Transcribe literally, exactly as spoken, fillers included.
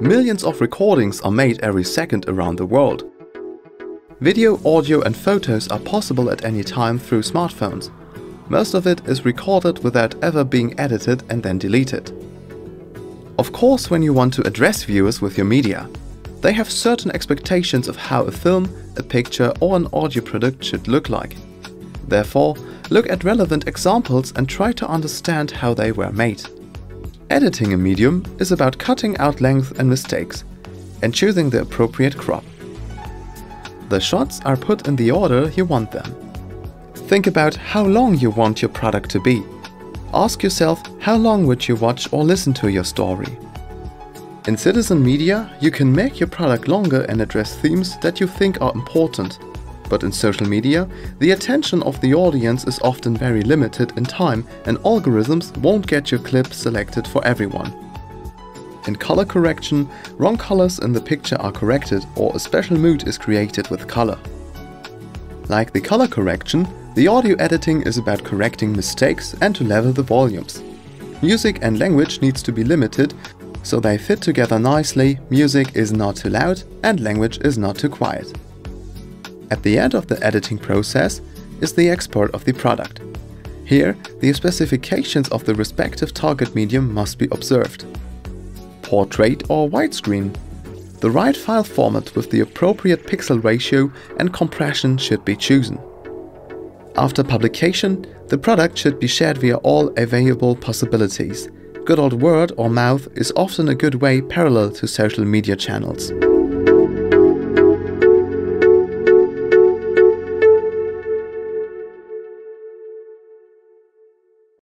Millions of recordings are made every second around the world. Video, audio and photos are possible at any time through smartphones. Most of it is recorded without ever being edited and then deleted. Of course, when you want to address viewers with your media, they have certain expectations of how a film, a picture or an audio product should look like. Therefore, look at relevant examples and try to understand how they were made. Editing a medium is about cutting out length and mistakes and choosing the appropriate crop. The shots are put in the order you want them. Think about how long you want your product to be. Ask yourself, how long would you watch or listen to your story? In citizen media, you can make your product longer and address themes that you think are important. But in social media, the attention of the audience is often very limited in time and algorithms won't get your clip selected for everyone. In color correction, wrong colors in the picture are corrected or a special mood is created with color. Like the color correction, the audio editing is about correcting mistakes and to level the volumes. Music and language needs to be limited so they fit together nicely, music is not too loud and language is not too quiet. At the end of the editing process is the export of the product. Here, the specifications of the respective target medium must be observed. Portrait or widescreen. The right file format with the appropriate pixel ratio and compression should be chosen. After publication, the product should be shared via all available possibilities. Good old word or mouth is often a good way parallel to social media channels.